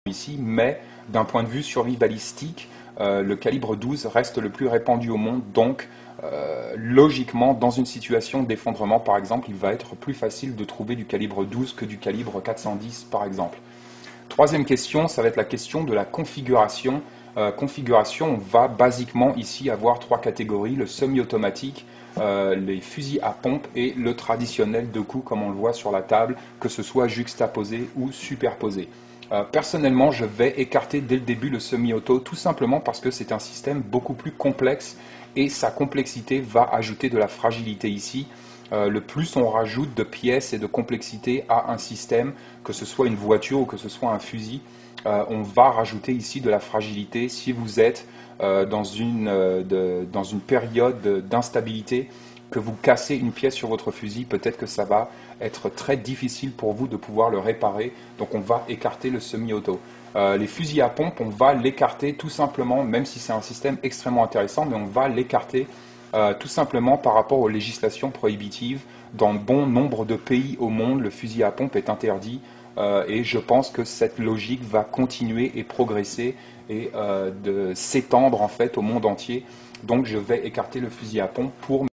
ici, mais d'un point de vue survivalistique, le calibre 12 reste le plus répandu au monde, donc logiquement, dans une situation d'effondrement par exemple, il va être plus facile de trouver du calibre 12 que du calibre 410 par exemple. Troisième question, ça va être la question de la configuration. Configuration, on va basiquement ici avoir trois catégories, le semi-automatique, les fusils à pompe et le traditionnel de coups comme on le voit sur la table, que ce soit juxtaposé ou superposé. Personnellement, je vais écarter dès le début le semi-auto, tout simplement parce que c'est un système beaucoup plus complexe et sa complexité va ajouter de la fragilité ici. Le plus on rajoute de pièces et de complexité à un système, que ce soit une voiture ou que ce soit un fusil, on va rajouter ici de la fragilité si vous êtes dans une période d'instabilité, que vous cassez une pièce sur votre fusil, peut-être que ça va être très difficile pour vous de pouvoir le réparer, donc on va écarter le semi-auto. Les fusils à pompe, on va l'écarter tout simplement, même si c'est un système extrêmement intéressant, mais on va l'écarter tout simplement par rapport aux législations prohibitives. Dans bon nombre de pays au monde, le fusil à pompe est interdit et je pense que cette logique va continuer et progresser et de s'étendre en fait au monde entier. Donc je vais écarter le fusil à pompe pour